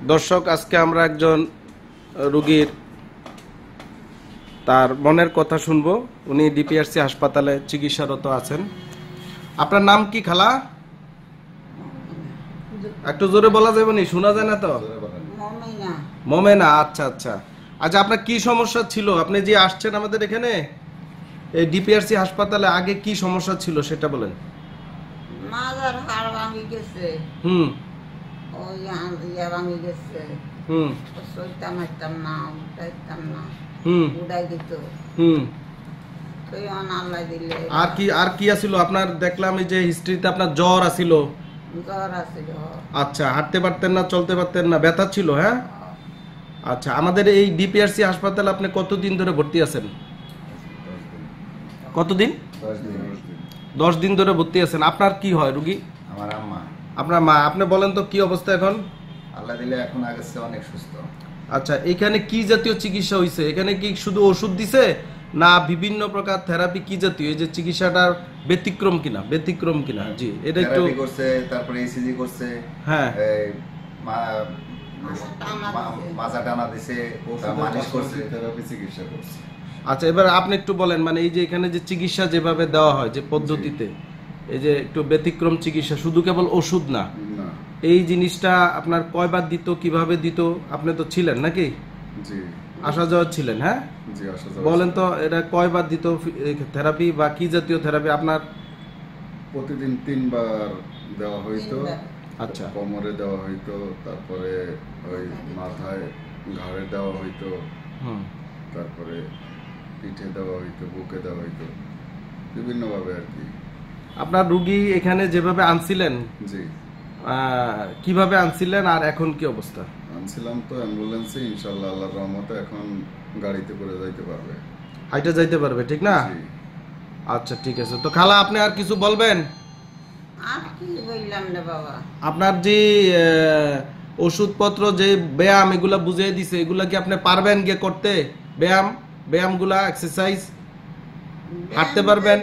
দর্শক, আজকে আমরা একজন রোগীর তার মনের কথা শুনবো। উনি ডিপিআরসি হাসপাতালে চিকিৎসারত আছেন। আপনার নাম কি খালা? একটু জোরে বলা যাবে নি, শোনা যায় না তো। মোমেনা। আচ্ছা আচ্ছা আচ্ছা, আপনার কি সমস্যা ছিল? আপনি যে আসছেন আমাদের এখানে এই ডিপিআরসি হাসপাতালে, আগে কি সমস্যা ছিল সেটা বলেন। মাজার হাড় ভাঙি গেছে। ওই ইয়া ভাঙি গেছে। সইতাম হাইতাম না, উঠাইতাম না। উড়াই দিত। আল্লাহ দিলে। আর কি আছিল আপনার? দেখলাম এই যে হিস্ট্রিতে আপনার জ্বর আছিল। জ্বর আছিল। আচ্ছা, হাঁটতে পারতেন না, চলতে পারতেন না, ব্যথা ছিল? হ্যাঁ। আচ্ছা, আমাদের এই ডিপিআরসি হাসপাতালে আপনি কতদিন ধরে ভর্তি আছেন? কতদিন? 10 দিন ধরে ভর্তি আছেন। আপনার কি হয় রোগী? আমার আম্মা। আপনার মা। আপনি বলেন তো কি অবস্থা এখন? আল্লাহ দিলে এখন আগের চেয়ে অনেক সুস্থ। আচ্ছা, এখানে কি জাতীয় চিকিৎসা হয়েছে? এখানে কি শুধু ওষুধ দিছে না বিভিন্ন প্রকার থেরাপি? কি জাতীয় এই যে চিকিৎসাটার ব্যতিক্রম কিনা? জি, এটা একটু করছে, তারপরে ইসিজি করছে। হ্যাঁ, মাজা টানা দিছে, মালিশ করছে, থেরাপি চিকিৎসা করছে। আচ্ছা, এবার আপনি একটু বলেন, মানে এই যে এখানে যে চিকিৎসা যেভাবে দেওয়া হয়, যে পদ্ধতিতে, এই যে একটু ব্যতিক্রম চিকিৎসা, শুধু কেবল ওষুধ না, এই জিনিসটা আপনার কয়বার দিত, কিভাবে দিত? আপনি তো ছিলেন নাকি? জি, আসা যাওয়া ছিলেন। হ্যাঁ, জি, আসা যাওয়া। বলেন তো এটা কয়বার দিত থেরাপি, বা কি জাতীয় থেরাপি আপনার? প্রতিদিন 3 বার দেওয়া হইতো। আচ্ছা, কোমরে দেওয়া হইতো, তারপরে ওই মাথায় ঘাড়ে দেওয়া হইতো, তারপরে পিঠে দেওয়া হইতো, বুকে দেওয়া হইতো, বিভিন্ন ভাবে আর কি। আপনার রোগী এখানে যেভাবে আনছিলেন, জি, কিভাবে আনছিলেন আর এখন কি অবস্থা? আনছিলাম তো অ্যাম্বুলেন্সে, ইনশাআল্লাহ আল্লাহর রহমতে এখন গাড়িতে করে যাইতে পারবে, হাইটে যাইতে পারবে, ঠিক না? আচ্ছা, ঠিক আছে। তো খালা, আপনি আর কিছু বলবেন? আর কি বললাম রে বাবা, আপনার যে ওষুধপত্র, যে ব্যায়াম, এগুলা বুঝিয়ে দিছে, এগুলা কি আপনি পারবেন গিয়ে করতে? ব্যায়ামগুলা, এক্সারসাইজ হাঁটতে পারবেন?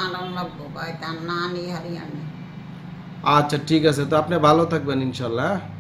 আচ্ছা, ঠিক আছে। তো আপনি ভালো থাকবেন ইনশাল্লাহ।